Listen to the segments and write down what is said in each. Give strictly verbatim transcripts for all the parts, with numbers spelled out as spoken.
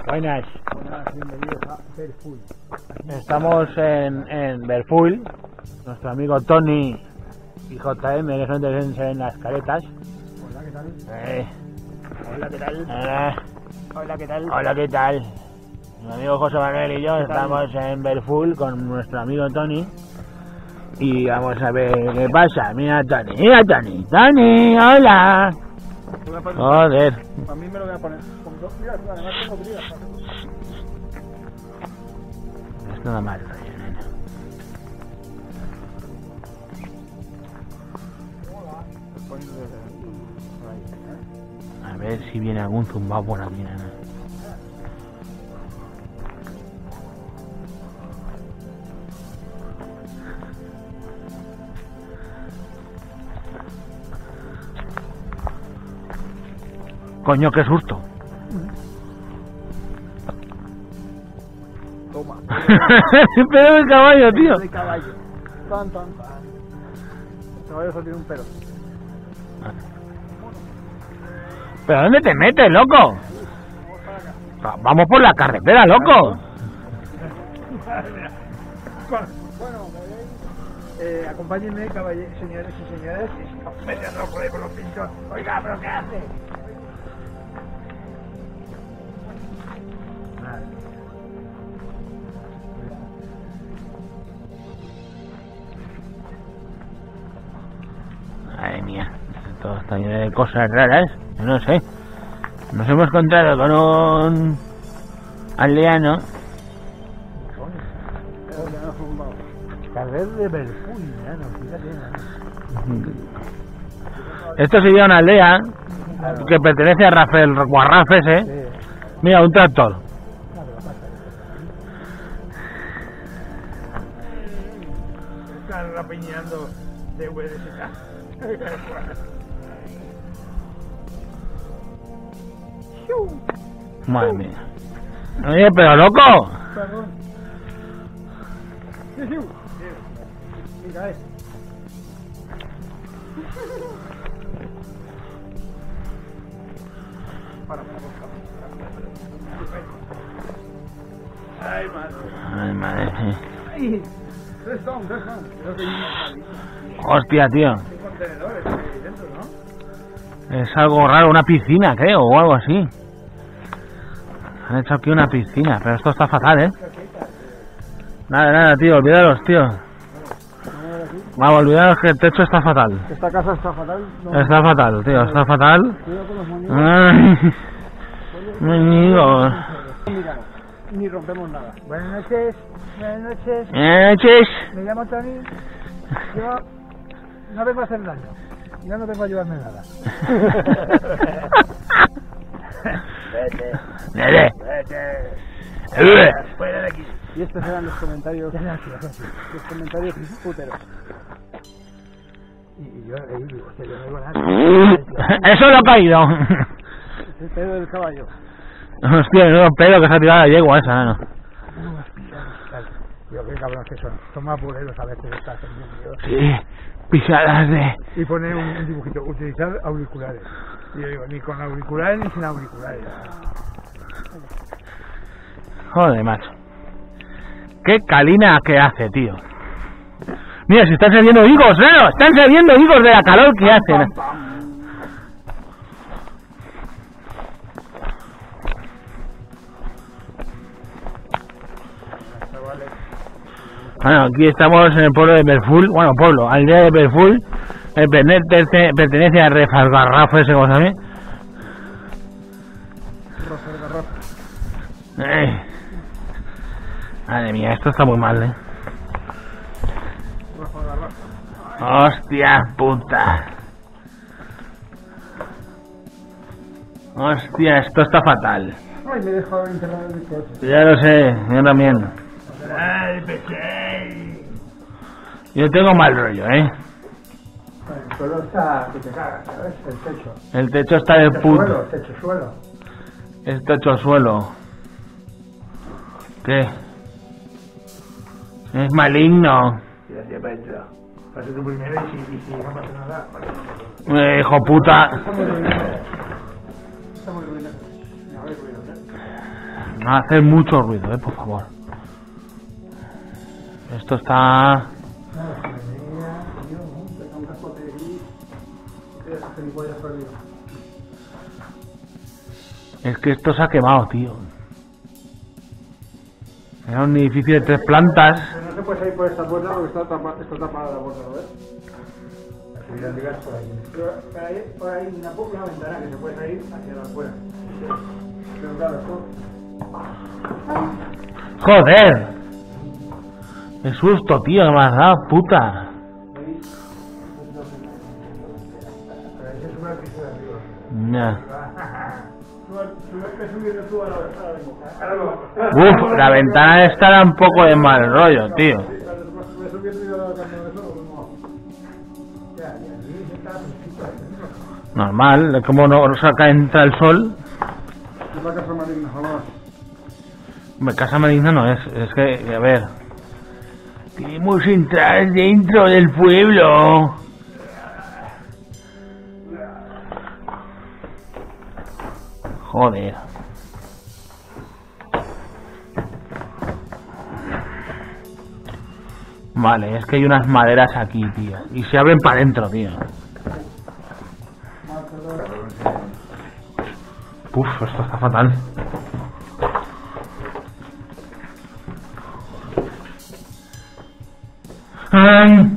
Buenas. Buenas, bienvenidos a Berfull. Estamos en, en Berfull. Nuestro amigo Tony y J M, que son de en las caretas. Hola, ¿qué tal? Eh. Hola, ¿qué tal? Eh. Hola, ¿qué tal? Hola, ¿qué tal? Mi amigo José Manuel y yo estamos en Berfull con nuestro amigo Tony. Y vamos a ver qué pasa. Mira Tony, mira Tony. Tony, hola. Joder. A mí me lo voy a poner. Con dos días, además tengo días. Es nada mal, nena. A ver si viene algún zumbao por aquí, nena. Coño, qué susto. Toma. Pero el caballo, tío. El caballo. Tan, tan, tan. El caballo solo tiene un pelo. ¿Pero dónde te metes, loco? Vamos por la carretera, loco. Bueno, eh, acompáñenme, caballeros, señores y señores. Estamos metiendo por ahí por los pinchos. Oiga, ¿pero qué hace? Madre mía, todo está lleno de cosas raras. Yo no sé. Nos hemos encontrado con un aldeano. Carrer de Berfull, no, fíjate. Esto sería una aldea que pertenece a Rafael Guarraf ese. Sí. Mira, un tractor. Están rapiñando de hueves y tal. Madre mía. Oye, pero loco. Perdón. Mira, es. Para, para, para. Ay, madre. Ay, madre. Ay, tres son, tres son. Creo que hay una malísima. Hostia, tío. Hay contenedores ahí dentro, ¿no? Es algo raro, una piscina, creo, o algo así. Han hecho aquí una piscina, pero esto está fatal, ¿eh? Nada, nada, tío, olvídalos, tío. Vamos, olvídalos que el techo está fatal. Esta casa está fatal. No. Está fatal, tío, está fatal. Cuidado con los moños. Ay, moñigo. Mira, ni rompemos nada. Buenas noches, buenas noches. Buenas noches. Me llamo Tony. Yo no vengo a hacer daño. Yo no vengo a ayudarme en nada. Vete. Vete. Vete. Fuera de aquí. Y estos eran los comentarios. Los comentarios puteros. Y, y yo ahí digo, hostia, yo no digo nada. Eso lo ha caído. Es el pedo del caballo. Hostia, no pedo que se ha tirado la yegua esa, ¿no? Digo, qué cabrones que son. Son más buleros a veces estas entendidos. Sí, pisadas de... Y pone un, un dibujito, utilizar auriculares. Y yo digo, ni con auriculares ni sin auriculares. Joder, macho. Qué calina que hace, tío. Mira, si están saliendo higos, claro, están saliendo higos de la calor que hace. Bueno, aquí estamos en el pueblo de Berfull, bueno, pueblo, aldea de Berfull, el pertenece, pertenece a Rafael Guarraf, ese como sabe. Eh. Madre mía, esto está muy mal, eh. Hostia puta. Hostia, esto está fatal. Ay, me he dejado enterrado en el coche. Ya lo sé, yo también. Ay, peche. Yo tengo mal rollo, eh. El suelo está que te cagas, ¿sabes? El techo. El techo está de Techo puto. suelo, techo suelo. El techo suelo. ¿Qué? Es maligno. Tira hacia adentro. Pasa tú primero y si, y si no pasa nada. Eh, hijo puta. Estamos ruinados. Estamos ruinados. A ver, ruinados, ¿eh? No hacer mucho ruido, eh, por favor. Esto está... Es que esto se ha quemado, tío. Era un edificio de tres plantas. Pero no se puede salir por esta puerta porque está tapada, está tapada la puerta, ¿lo ves? Por ahí. Pero por ahí, por ahí una, una ventana que se puede salir hacia afuera. Pero claro, esto... ¡Joder! ¡Qué susto, tío! ¡Que me has dado, puta! Pero ahí se sube al piso de arriba. Ya. Sube subiendo tú a la ventana. Uf, la ventana esta da un poco de mal rollo, tío. Sube subiendo y yo la cambio de solo, como... Ya, y aquí está... Normal, como no saca entra el sol. Es la casa maligna, jamás. Hombre, casa maligna no es, es que, a ver. Queremos entrar dentro del pueblo. Joder. Vale, es que hay unas maderas aquí, tío. Y se abren para adentro, tío. Uf, esto está fatal. Ay.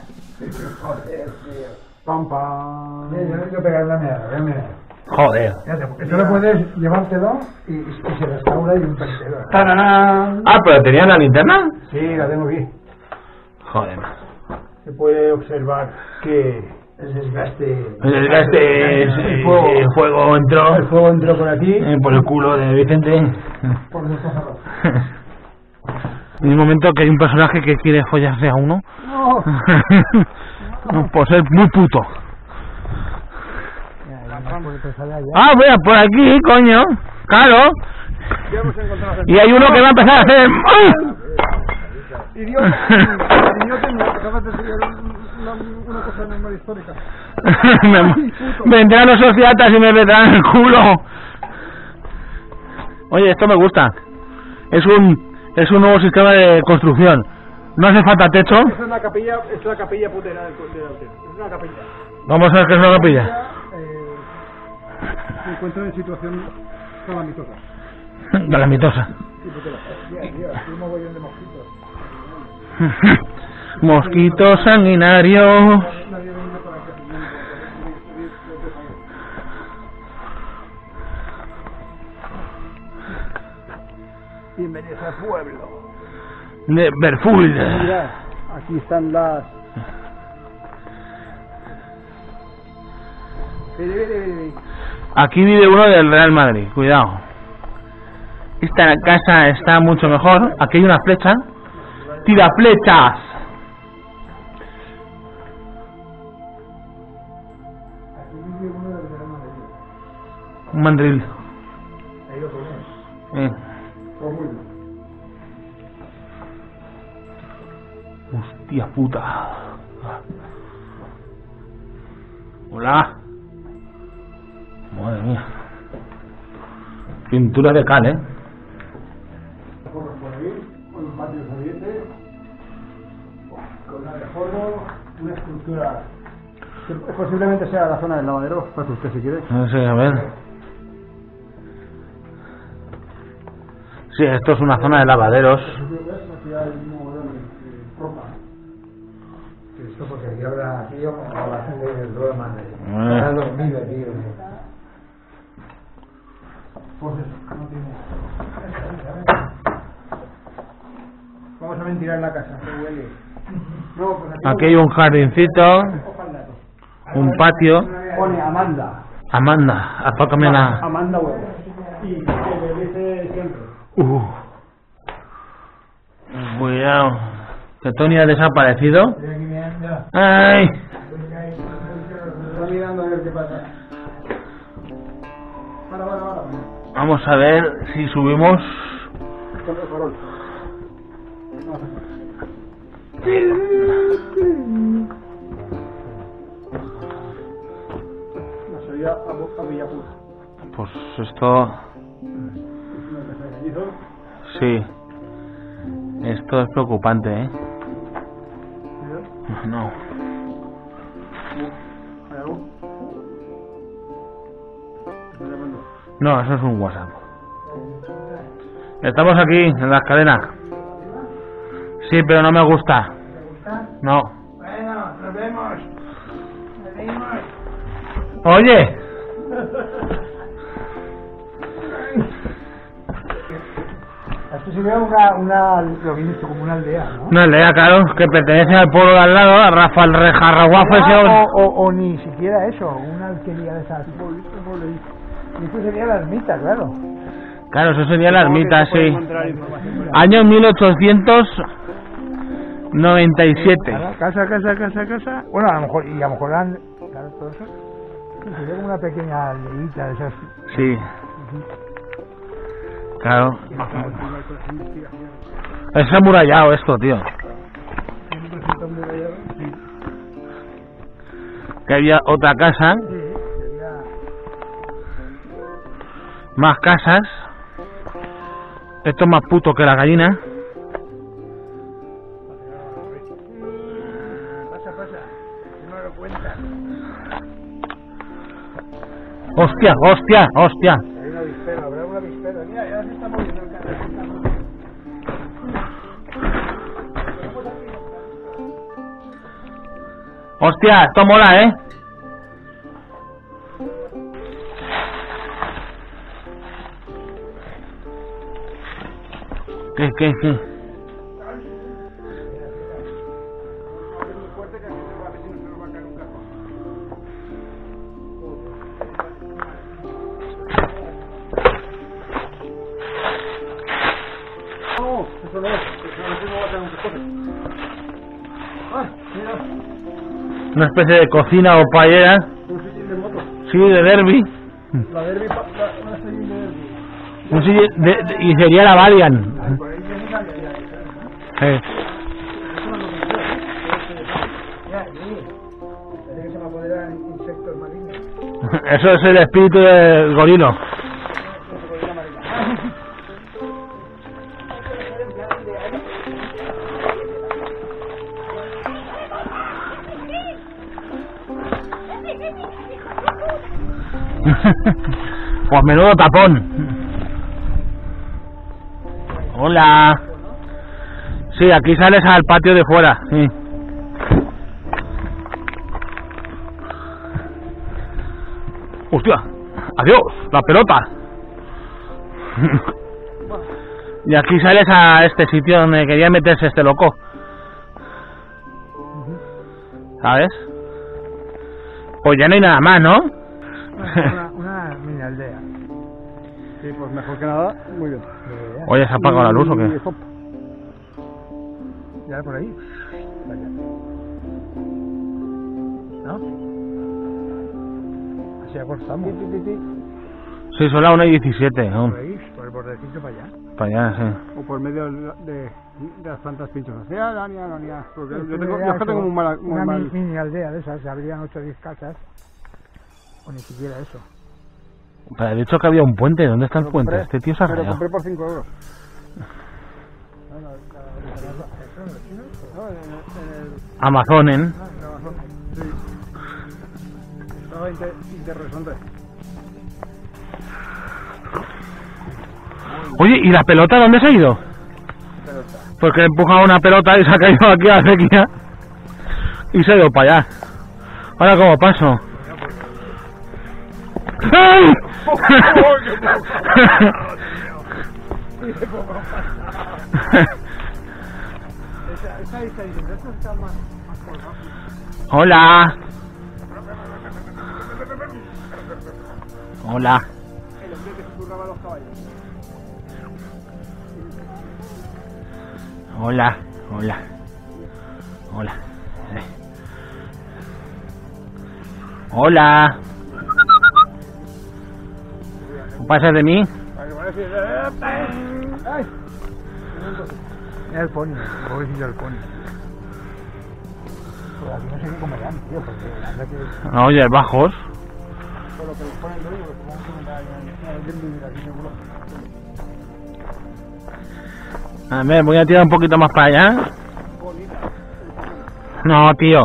Pam, pam. Yo yo pegar la mierda, la mierda. Joder. Esto lo puedes llevártelo y, y se restaura y un tercero. ¡Tararán! Ah, pero tenía la linterna. Sí, la tengo aquí. Joder. Se puede observar que el desgaste... El desgaste es, el fuego, el fuego entró el fuego entró por aquí. eh, por el culo de Vicente. Por nuestros cerrados. En un momento que hay un personaje que quiere follarse a uno. No. No, por ser muy puto. Ah, voy a por aquí, coño. Claro. Ya hemos encontrado... Y hay uno que va a empezar a hacer... ¡Ay! Idiota, idiota, me acabas de enseñar una, una cosa de memoria histórica. me, vendrán los sociatas y me vendrán el culo. Oye, esto me gusta. Es un es un nuevo sistema de construcción. No hace falta techo. Esa es la capilla, es la capilla putera del del hotel. Es una capilla. Vamos a ver qué es una capilla. Eh, se encuentra en situación calamitosa. Calamitosa. Y putera. Mira, tío, aquí un mogollón de mosquitos. Mosquitos sanguinarios. Nadie viene por aquí. Bienvenidos al pueblo. De Berful. Mira, aquí están las... Vení, vení, vení. Aquí vive uno del Real Madrid, cuidado. Esta casa está mucho mejor. Aquí hay una flecha. ¡Tira flechas! Aquí vive uno del Real Madrid. Un mandril. Ahí lo pones. Eh. Rómulo. Hostia puta. Hola. Madre mía. Pintura de cal, eh. Por ahí, con un patio saliente, con una de polvo, una escultura que posiblemente sea la zona del lavadero, para usted si quiere. No sé, a ver. Sí, esto es una zona de lavaderos. Aquí hay un montón de ropa. Esto porque aquí habrá aquí como la gente del Real Madrid. Ahora dormido, tío. Pues eso, no tiene. Vamos a ventilar la casa, que huele. No, pues aquí, Aquí hay un jardincito, un patio. pone Amanda. Amanda, apácame la... Amanda huele. Y que le dice siempre. Uh. Cuidado. Que Tony ha desaparecido. ¡Ay! Está mirando a ver qué pasa. Para, para, para. Vamos a ver si subimos. Con el farol. No, sería a, a Villapur. Pues esto... Es una una casa de gallizos. Sí. Esto es preocupante, ¿eh? No. ¿Hay algo? ¿Te está llamando? No, eso es un WhatsApp. Estamos aquí, en la escalera. Sí, pero no me gusta. ¿Te gusta? No. Bueno, nos vemos. Nos vemos. Oye. Esto sería una, una, lo que dices tú, como una aldea, ¿no? Una aldea, claro, que pertenece al pueblo de al lado, a Rafael Rejarraguafa ese. Ah, o, o, o ni siquiera eso, una alquería de esas. Y esto sería la ermita, claro. Claro, eso sería la ermita, sí. Año Año mil ochocientos noventa y siete. Casa, casa, casa, casa. Bueno, a lo mejor, y a lo mejor eran, claro, todo eso. Sí, sería como una pequeña aldeita de esas. Sí. Claro. Es amurallado esto, tío. Que había otra casa. Más casas. Esto es más puto que la gallina. Pasa, pasa. No lo cuentan. Hostia, hostia, hostia. Hay una avispero, habrá una avispero. Mira, ya se está moviendo el carro. Hostia, esto mola, ¿eh? ¿Qué, qué, qué? No, eso no es. Eso no va a caer un cojote. Ay, mira. Una especie de cocina o paellera. Un sillín de moto. Sí, de derby. La derby, pa- la, una sillín de derby. Un sillín de, de- y sería la Valiant. Ay, por ahí viene la ya, ya, ¿no? Eh, Eso no lo pensé, ¿eh? Ya, sí. Parece que se me apoderan insectos malignos. Eso es el espíritu del gorilo. Pues menudo tapón. Hola. Sí, aquí sales al patio de fuera. Sí. Hostia. Adiós, la pelota. Y aquí sales a este sitio donde quería meterse este loco. ¿Sabes? Pues ya no hay nada más, ¿no? Una, una mini aldea. Sí, pues mejor que nada, muy bien. Oye, ¿se ha apagado la luz o qué? Y hop. Ya por ahí. Vaya. ¿No? Así acostamos. Sí, sí, sí. Sí, son las una y diecisiete aún. Por ahí, por el bordecito para allá. Para allá, sí. O por medio de, de las plantas pinchos. Ya, ya, ya, ya. Porque Sí, yo tengo, ya yo es que eso, tengo muy mala, muy una mal. mi- mini aldea de esas, habrían ocho o diez casas, o ni siquiera eso. Pero he dicho que había un puente. ¿Dónde está el Lo puente? compré, Este tío se ha me lo rayado. compré por cinco euros. Bueno, ¿son los chinos? No, en el, en el, Amazon, ¿eh? no, en Amazon. Sí. Estaba inter, interesante. Oye, ¿y la pelota dónde se ha ido? Pero está. Porque he empujado una pelota y se ha caído aquí a la sequía. Y se ha ido para allá. Ahora, ¿cómo paso? ¡Ay! Esa, esa está diciendo, esto está más, más colgado. Hola. Hola. El hombre que susurraba a los caballos. Hola. Hola. Hola. Eh. Hola. ¿Pasas de mí? Vale, vale, sí. ¡Ay! Mira el pony, el pobrecillo del pony. Pues aquí no sé qué comerán, tío, porque la verdad que... Oye, bajos. Por lo que les ponen, lo digo, que pongan un comentario en el vídeo de aquí, seguro. A ver, voy a tirar un poquito más para allá. No, tío.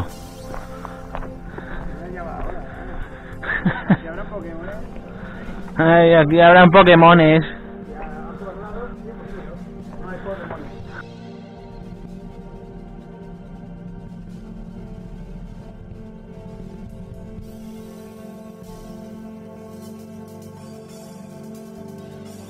Ay, aquí habrán Pokémones.